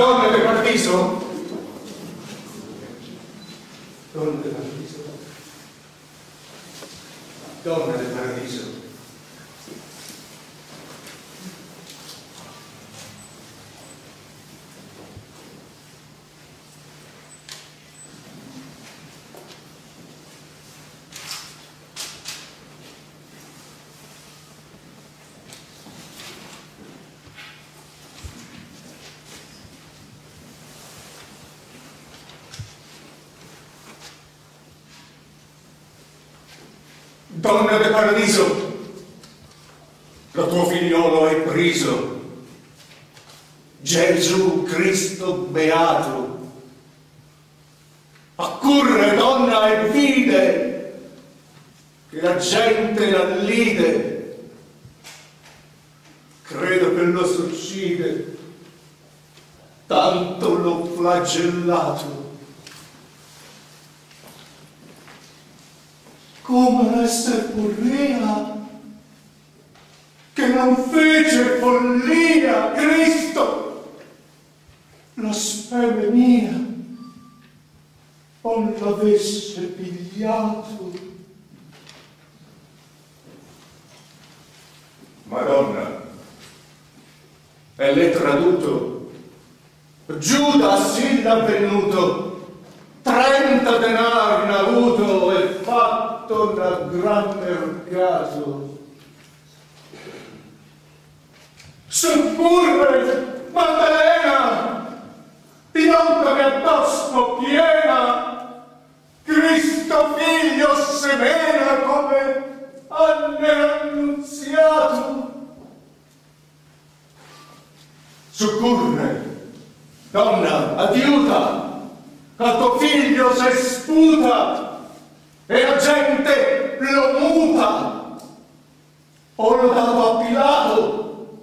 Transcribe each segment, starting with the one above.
Donne del paradiso? Donne del paradiso? Donne del paradiso? Donna del paradiso, lo tuo figliolo è priso, Gesù Cristo beato. Accurre, donna, e vide che la gente l'allide, credo che lo succide, tanto l'ho flagellato. Come essere follia, che non fece follia Cristo, la speme mia, o l'avesse pigliato. Madonna, e l'è traduto, Giuda sì l'ha venuto, 30 denari n'ha avuto e fatto un gran mercato. Suppurre, Maddalena, di lampade addosso piena, Cristo figlio semena come hanno annunziato. Soccorre, donna, aiuta, al tuo figlio se sputa e la gente lo muta, o lo dato a Pilato.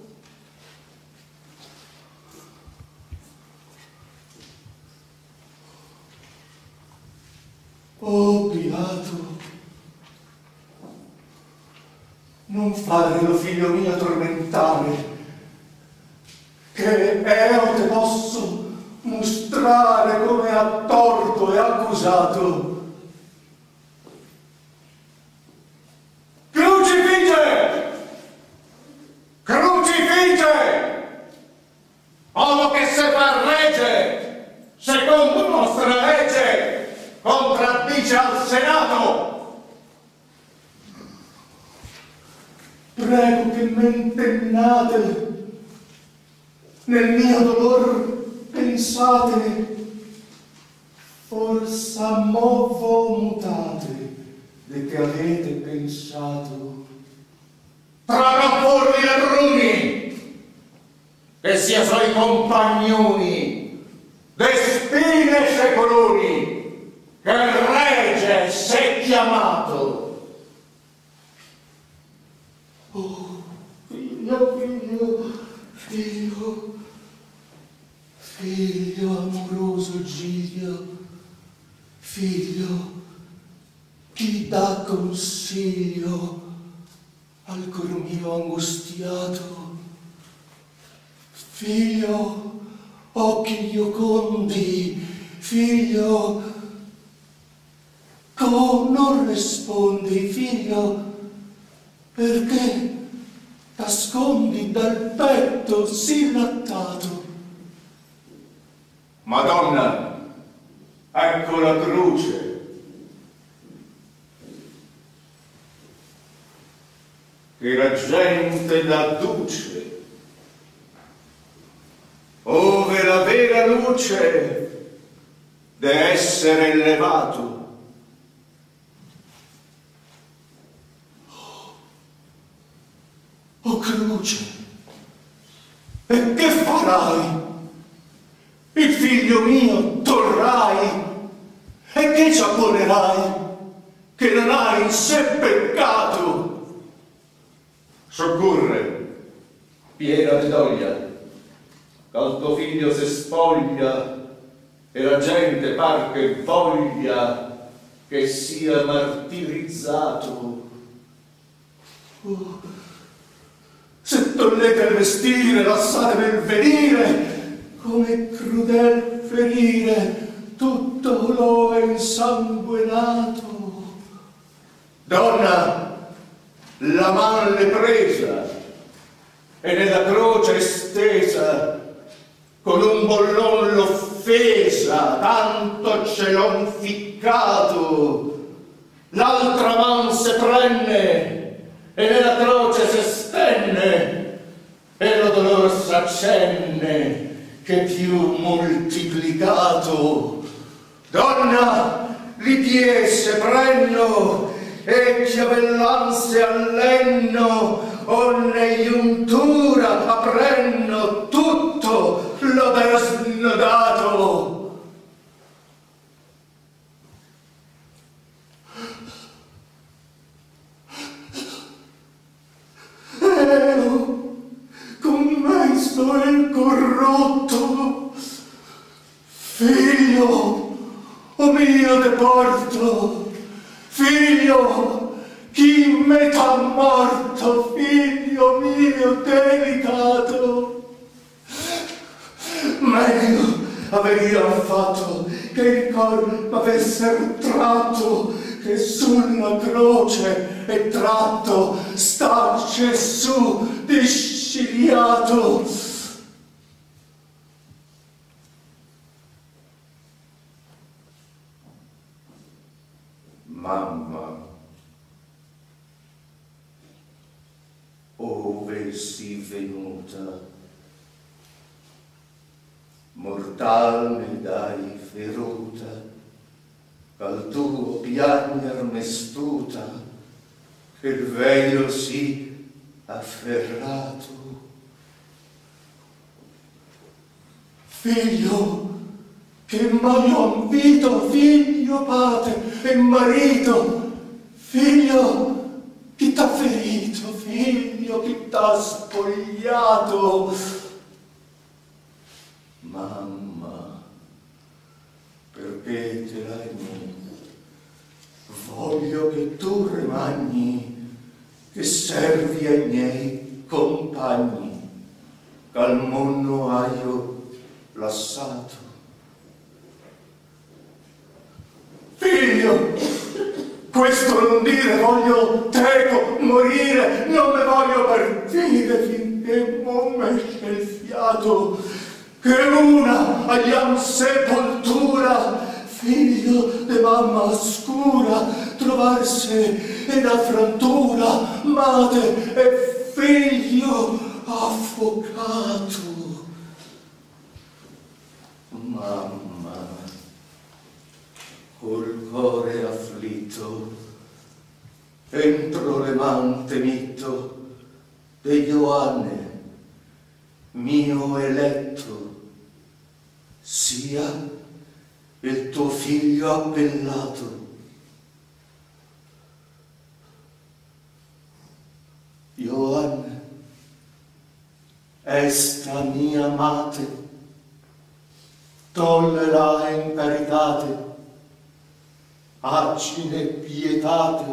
Oh Pilato, non fare lo figlio mio tormentare, che io te posso mostrare come ha torto e accusato. Crucifige! Crucifige! Uomo che se fa regge, secondo nostra legge, contraddice al Senato. Prego che m'intennate, nel mio dolor pensate, forse movo mutate le che avete pensato. Tra porvi e rumi, che sia suoi compagnoni, de spine secoloni, che il regge s'è chiamato. Oh, figlio, figlio, figlio, figlio amoroso Giglio, figlio, chi dà consiglio al cor mio angustiato? Figlio, occhi iocondi, figlio, non rispondi, figlio, perché t'ascondi dal petto sì lattato? Madonna, ecco la croce. Che la gente l'adduce, ove la vera luce deve essere elevato. Oh croce, e che farai? Il figlio mio torrai, e che ci apponerai, che non hai in sé peccato? Soccorre, piena di doglia, che al tuo figlio se spoglia, e la gente par che voglia che sia martirizzato. Se togliete il vestire, lasciatemi il venire, come crudel ferire tutto lo insanguinato. Donna, la man l'è presa e nella croce stesa con un bollon l'offesa, tanto ce l'ho ficcato. L'altra man se prenne e nella croce se stenne e lo dolor s'accenne che più moltiplicato. Donna, li piè se prenno e chiavellanze allenno, onne giuntura aprenno tutto lo desnodato. Con me sto il corrotto, figlio, o mio deporto, figlio, chi me t'ha morto, figlio mio delicato. Meglio averiam fatto che il cor m'avesse tratto, che sulla croce è tratto sta Gesù disciliato. Mamma, ove si venuta, mortal mi dai feruta, al tuo piagner mestuta, che il velo si afferrato. Figlio, che mai ho ambito, figlio, padre e marito, figlio, chi t'ha ferito, figlio, chi t'ha spogliato. Mamma, perché te l'hai messo? Voglio che tu rimagni, che servi ai miei compagni, ch'al mondo aio lasciato. Figlio, questo non dire, voglio teco morire, non me voglio partire finché non m'esce il fiato, che una agliam sepoltura, figlio de mamma oscura, trovarsi in affrantura, madre e figlio affocato. Mamma, col cuore afflitto, entro le man temitto de Ioanne, mio eletto, sia il tuo figlio appellato. Ioanne, esta mia amate, tollela in caritate, accine pietate,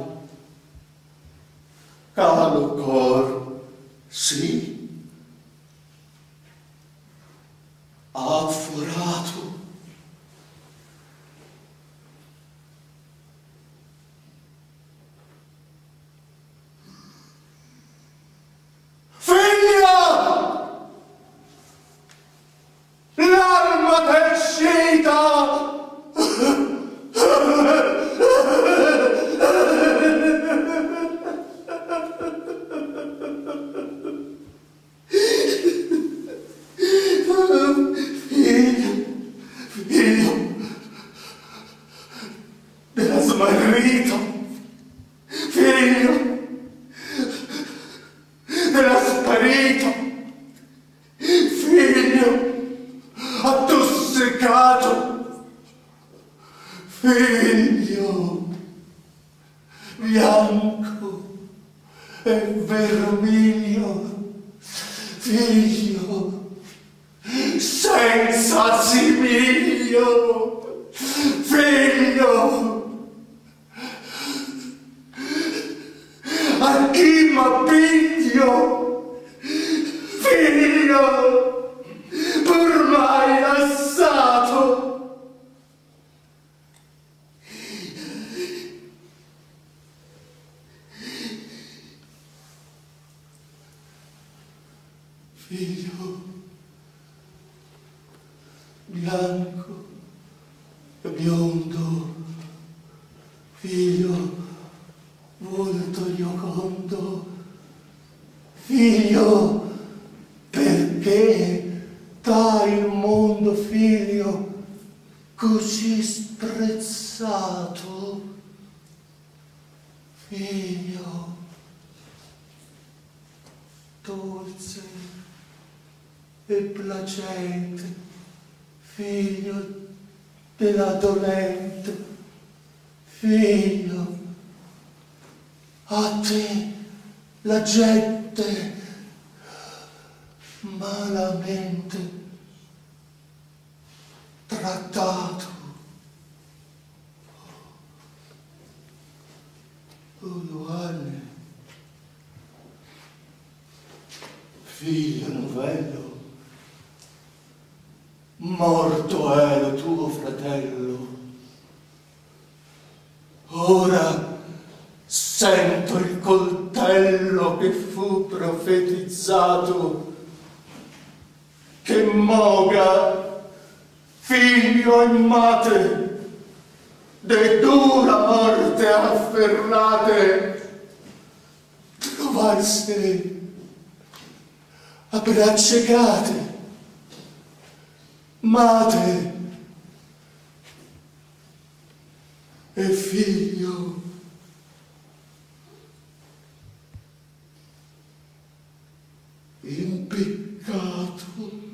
calo cor, sì, afforato. Figlio, bianco e vermiglio, figlio, senza simiglio, figlio, a chi m'appiglio, figlio, pur mai figlio bianco e biondo, figlio volto giocondo, figlio perché dai il mondo, figlio così sprezzato, figlio dolce e placente, figlio della dolente, figlio, a te la gente malamente trattato. Oh Ioanne, figlio novello, morto è lo tuo fratello. Ora sento il coltello che fu profetizzato, che moga figlio e mate, de dura morte afferrate, trovarsi a braccia cate, mate e figlio. Impiccato